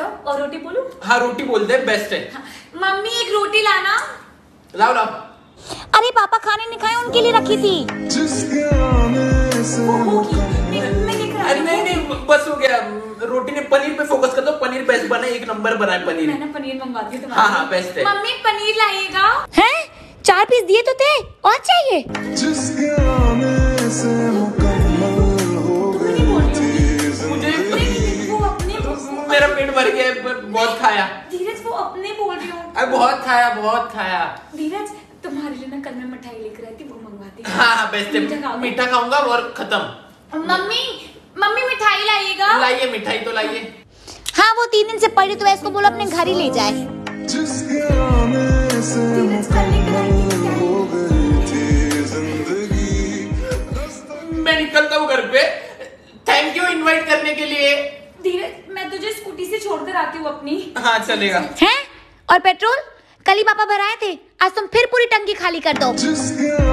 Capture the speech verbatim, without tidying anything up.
जाओ। और रोटी बोलूं? हाँ रोटी बोल दे, बेस्ट है। हाँ। मम्मी एक रोटी लाना। लाओ लाओ। अरे पापा खाने नहीं खाए, उनके लिए रखी थी। वो होगी, मैं मैं लेकर आ रही हूं। नहीं नहीं बस हो गया। रोटी ने पनीर पे फोकस कर दो, पनीर बेस्ट बना, एक नंबर बना है पनीर। मैं ना पनीर मंगवाती हूँ तुम्हारे हाँ लिए। हाँ बेस्ट है। मम्मी पनीर लाइएगा। हैं? चार पीस दिए तो थे, और चाहिए? मुझे वो अपने मेरा पेट भर गया, बहुत खाया। धीरज वो अपने बोल रही हूँ। अरे बहुत खाया, बहुत खाया। धीरज तुम्हारे लिए ना कल मैं मिठाई लेकर आई थी, वो मंगवाती हूँ। हाँ हाँ बेस्ट है, मीठा खाऊंगा और खत्म। मम्मी मम्मी मिठाई लाइएगा। लाइए मिठाई तो लाइए। हाँ वो तीन दिन से पड़ी, तो इसको बोलो अपने घर ही ले जाए। धीरज कल लेकर आई थी मिठाई। मैं निकलता हूँ घर पे। थैंक यू इनवाइट करने के लिए। धीरज मैं तुझे स्कूटी से छोड़कर आती हूँ अपनी। हाँ चलेगा। हैं? और पेट्रोल? कल ही पापा भराए थे, आज तुम फिर पूरी टंकी खाली कर दो।